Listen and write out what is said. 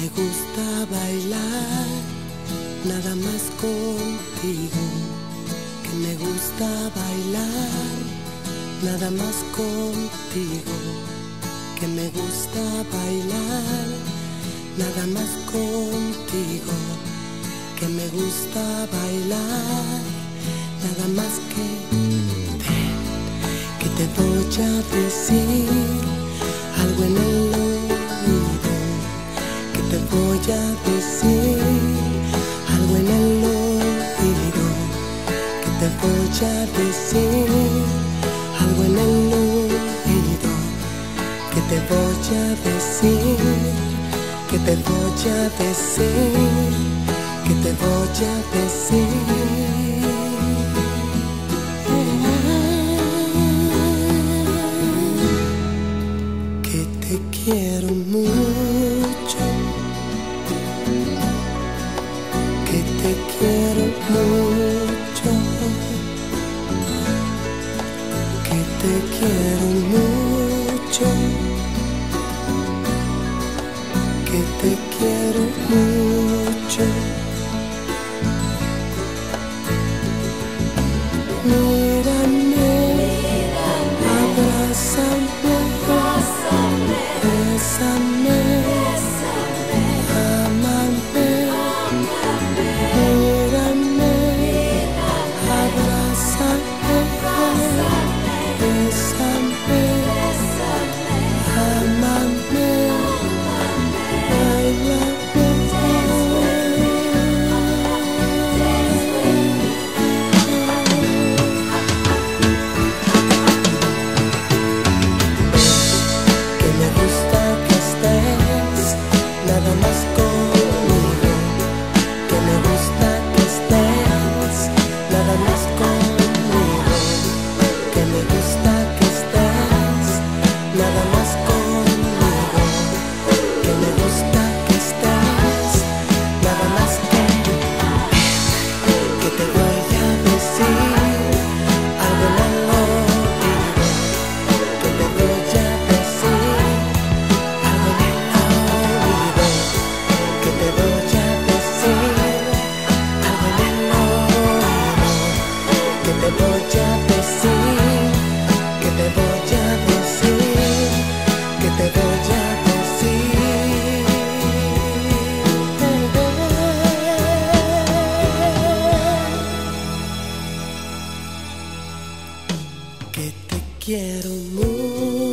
gusta bailar nada más contigo, que me gusta bailar nada más contigo, que me gusta bailar nada más contigo, que me gusta bailar nada más que te voy a decir algo en el oído, que te voy a decir algo en el oído, que te voy a decir algo en el oído, que te voy a decir, que te voy a decir, que te voy a decir. Que te quiero mucho, que te quiero mucho, que te quiero mucho, que te quiero mucho. Mírame, abrázame, bésame, ámame. Mírame, abrázame, bésame, ámame, báilame. Nada más conmigo, que me gusta que estés, nada más conmigo, que me gusta que estés, nada más conmigo, que me gusta que estés, nada más que te voy a decir algo en el oído, que te voy a decir algo en el oído, que te voy a decir algo en el oído, que te voy a decir, que te voy a decir, que te voy a decir. Que te quiero mucho.